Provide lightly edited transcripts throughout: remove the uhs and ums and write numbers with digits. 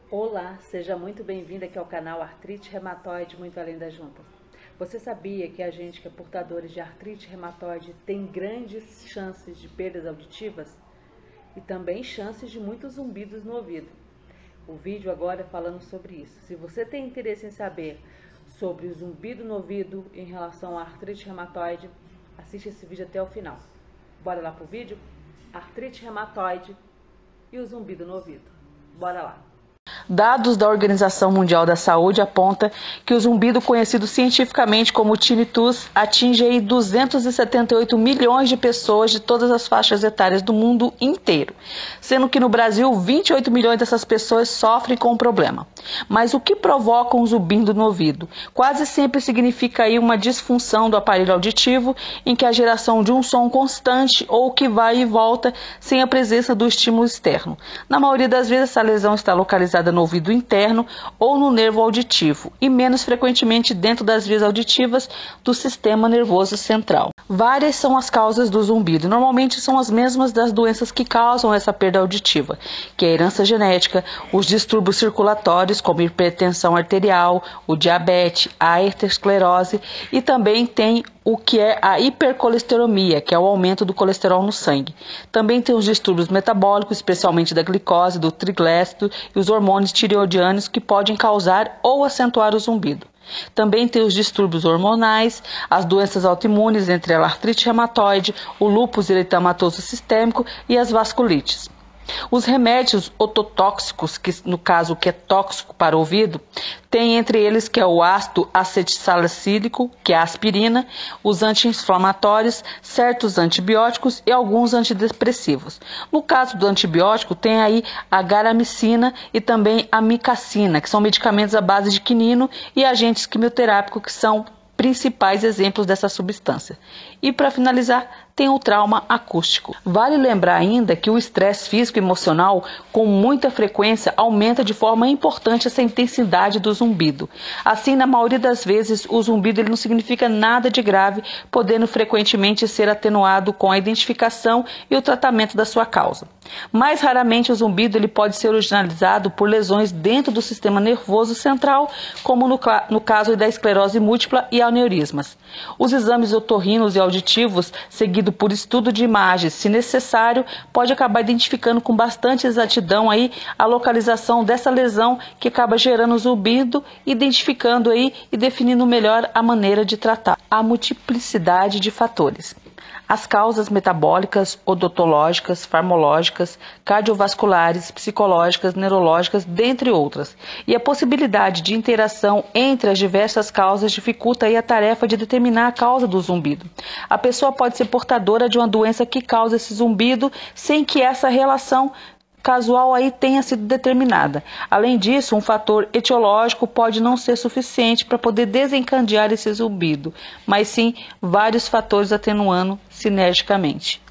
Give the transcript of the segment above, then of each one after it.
Olá, seja muito bem-vindo aqui ao canal Artrite Reumatoide Muito Além da Junta. Você sabia que a gente que é portadores de artrite reumatoide tem grandes chances de perdas auditivas? E também chances de muitos zumbidos no ouvido. O vídeo agora é falando sobre isso. Se você tem interesse em saber sobre o zumbido no ouvido em relação à artrite reumatoide, assiste esse vídeo até o final. Bora lá pro vídeo? Artrite reumatoide e o zumbido no ouvido. Bora lá! Dados da Organização Mundial da Saúde apontam que o zumbido, conhecido cientificamente como tinnitus, atinge aí 278 milhões de pessoas de todas as faixas etárias do mundo inteiro, sendo que no Brasil 28 milhões dessas pessoas sofrem com o problema. Mas o que provoca um zumbido no ouvido? Quase sempre significa aí uma disfunção do aparelho auditivo, em que a geração de um som constante ou que vai e volta sem a presença do estímulo externo. Na maioria das vezes essa lesão está localizada no ouvido interno ou no nervo auditivo e menos frequentemente dentro das vias auditivas do sistema nervoso central. Várias são as causas do zumbido, normalmente são as mesmas das doenças que causam essa perda auditiva, que é a herança genética, os distúrbios circulatórios como hipertensão arterial, o diabetes, a arteriosclerose e também tem o que é a hipercolesterolemia, que é o aumento do colesterol no sangue. Também tem os distúrbios metabólicos, especialmente da glicose, do triglicérido e os hormônios tireoidianos que podem causar ou acentuar o zumbido. Também tem os distúrbios hormonais, as doenças autoimunes, entre elas a artrite reumatoide, o lúpus eritematoso sistêmico e as vasculites. Os remédios ototóxicos, que no caso que é tóxico para o ouvido, tem entre eles que é o ácido acetilsalicílico, que é a aspirina, os anti-inflamatórios, certos antibióticos e alguns antidepressivos. No caso do antibiótico, tem aí a garamicina e também a micacina, que são medicamentos à base de quinino e agentes quimioterápicos que são principais exemplos dessa substância. E para finalizar, tem o trauma acústico. Vale lembrar ainda que o estresse físico e emocional com muita frequência aumenta de forma importante essa intensidade do zumbido. Assim, na maioria das vezes, o zumbido ele não significa nada de grave, podendo frequentemente ser atenuado com a identificação e o tratamento da sua causa. Mais raramente, o zumbido ele pode ser originalizado por lesões dentro do sistema nervoso central, como no caso da esclerose múltipla e aneurismas. Os exames otorrinos e auditivos, seguido por estudo de imagens, se necessário, pode acabar identificando com bastante exatidão aí a localização dessa lesão que acaba gerando o zumbido, identificando aí e definindo melhor a maneira de tratar. A multiplicidade de fatores. As causas metabólicas, odontológicas, farmológicas, cardiovasculares, psicológicas, neurológicas, dentre outras. E a possibilidade de interação entre as diversas causas dificulta aí a tarefa de determinar a causa do zumbido. A pessoa pode ser portadora de uma doença que causa esse zumbido sem que essa relação casual aí tenha sido determinada. Além disso, um fator etiológico pode não ser suficiente para poder desencadear esse zumbido, mas sim vários fatores atenuando sinergicamente.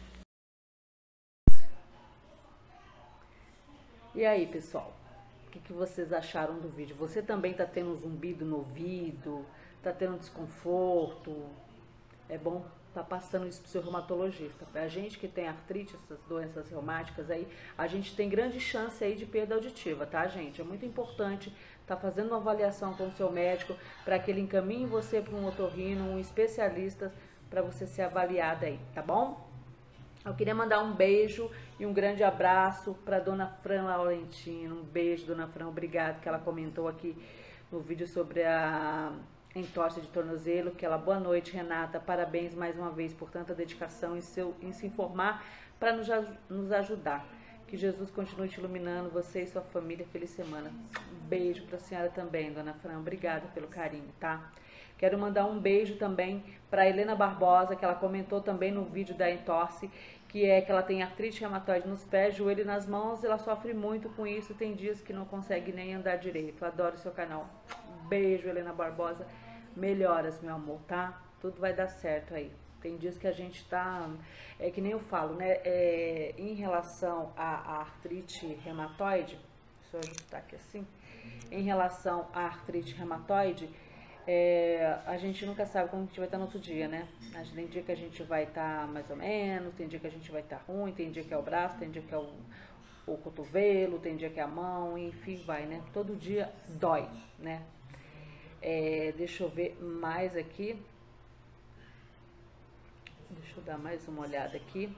E aí, pessoal? O que vocês acharam do vídeo? Você também está tendo um zumbido no ouvido? Está tendo desconforto? É bom tá passando isso pro seu reumatologista. A gente que tem artrite, essas doenças reumáticas aí, a gente tem grande chance aí de perda auditiva, tá, gente? É muito importante tá fazendo uma avaliação com o seu médico para que ele encaminhe você para um otorrino, um especialista, para você ser avaliada aí, tá bom? Eu queria mandar um beijo e um grande abraço para dona Fran Laurentino. Um beijo, dona Fran, obrigado, que ela comentou aqui no vídeo sobre a entorse de tornozelo, que ela, boa noite, Renata, parabéns mais uma vez por tanta dedicação em se informar para nos ajudar. Que Jesus continue te iluminando, você e sua família, feliz semana. Um beijo para a senhora também, dona Fran, obrigada pelo carinho, tá? Quero mandar um beijo também para Helena Barbosa, que ela comentou também no vídeo da entorse, que é que ela tem artrite reumatoide nos pés, joelho e nas mãos, ela sofre muito com isso, tem dias que não consegue nem andar direito. Eu adoro o seu canal. Beijo, Helena Barbosa. Melhoras, meu amor, tá? Tudo vai dar certo aí. Tem dias que a gente tá... É que nem eu falo, né? Em relação à artrite reumatoide... Deixa eu ajustar aqui assim. Em relação à artrite reumatoide, a gente nunca sabe como a gente vai estar no outro dia, né? Tem dia que a gente vai estar mais ou menos, tem dia que a gente vai estar ruim, tem dia que é o braço, tem dia que é o cotovelo, tem dia que é a mão, enfim, vai, né? Todo dia dói, né? Deixa eu ver mais aqui. Deixa eu dar mais uma olhada aqui.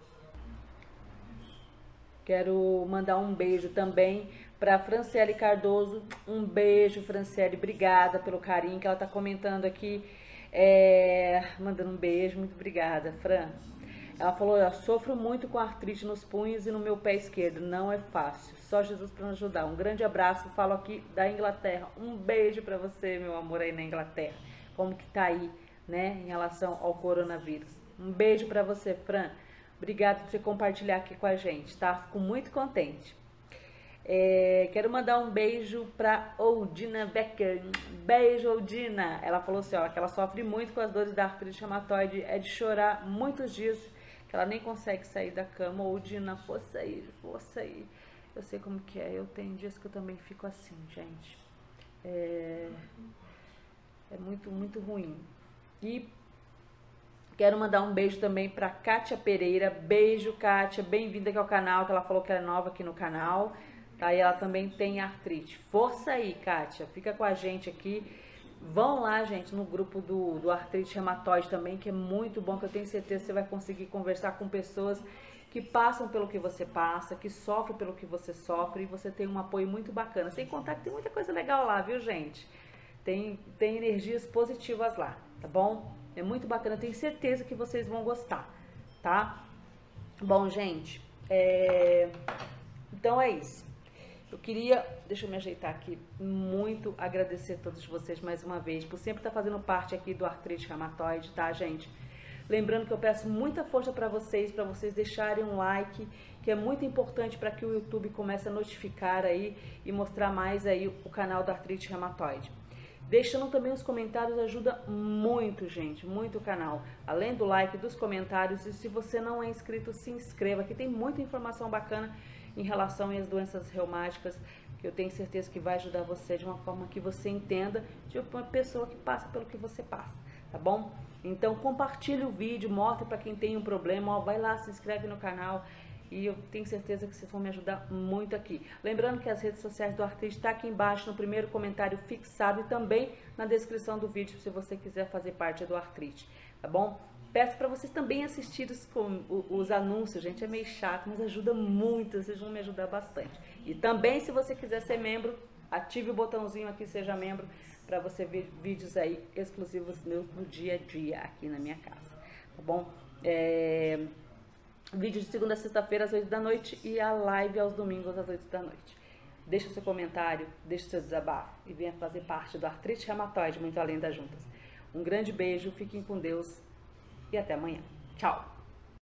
Quero mandar um beijo também para Franciele Cardoso. Um beijo, Franciele. Obrigada pelo carinho que ela tá comentando aqui. Mandando um beijo. Muito obrigada, Fran. Ela falou, eu sofro muito com artrite nos punhos e no meu pé esquerdo. Não é fácil. Só Jesus para nos ajudar. Um grande abraço. Falo aqui da Inglaterra. Um beijo para você, meu amor, aí na Inglaterra. Como que tá aí, né, em relação ao coronavírus. Um beijo para você, Fran. Obrigada por você compartilhar aqui com a gente, tá? Fico muito contente. Quero mandar um beijo para Oldina Becker. Beijo, Oldina. Ela falou assim, ó, que ela sofre muito com as dores da artrite reumatoide. É de chorar muitos dias, que ela nem consegue sair da cama. Oldina, força aí, força aí. Eu sei como que é. Eu tenho dias que eu também fico assim, gente. É muito, muito ruim. E quero mandar um beijo também para Kátia Pereira. Beijo, Kátia. Bem-vinda aqui ao canal, que ela falou que é nova aqui no canal. Tá? E ela também tem artrite. Força aí, Kátia. Fica com a gente aqui. Vão lá, gente, no grupo do artrite reumatoide também, que é muito bom, que eu tenho certeza que você vai conseguir conversar com pessoas que passam pelo que você passa, que sofrem pelo que você sofre, e você tem um apoio muito bacana. Sem contar que tem muita coisa legal lá, viu, gente? Tem energias positivas lá, tá bom? É muito bacana, tenho certeza que vocês vão gostar, tá? Bom, gente, então é isso. Eu queria, deixa eu me ajeitar aqui, muito agradecer a todos vocês mais uma vez, por sempre estar fazendo parte aqui do artrite reumatoide, tá, gente? Lembrando que eu peço muita força para vocês deixarem um like, que é muito importante para que o YouTube comece a notificar aí e mostrar mais aí o canal da artrite reumatoide. Deixando também os comentários ajuda muito, gente, muito o canal. Além do like, dos comentários, e se você não é inscrito, se inscreva, que tem muita informação bacana em relação às doenças reumáticas, que eu tenho certeza que vai ajudar você de uma forma que você entenda de uma pessoa que passa pelo que você passa, tá bom? Então compartilhe o vídeo, mostre para quem tem um problema, ó, vai lá, se inscreve no canal. E eu tenho certeza que vocês vão me ajudar muito aqui. Lembrando que as redes sociais do Artrite está aqui embaixo no primeiro comentário fixado e também na descrição do vídeo, se você quiser fazer parte do Artrite, tá bom? Peço para vocês também assistirem os anúncios, gente, é meio chato, mas ajuda muito, vocês vão me ajudar bastante. E também, se você quiser ser membro, ative o botãozinho aqui, seja membro, para você ver vídeos aí exclusivos meus no dia a dia aqui na minha casa, tá bom? Vídeo de segunda a sexta-feira às 8 da noite e a live aos domingos às 8 da noite. Deixa o seu comentário, deixa o seu desabafo e venha fazer parte do Artrite Reumatoide Muito Além das Juntas. Um grande beijo, fiquem com Deus e até amanhã. Tchau!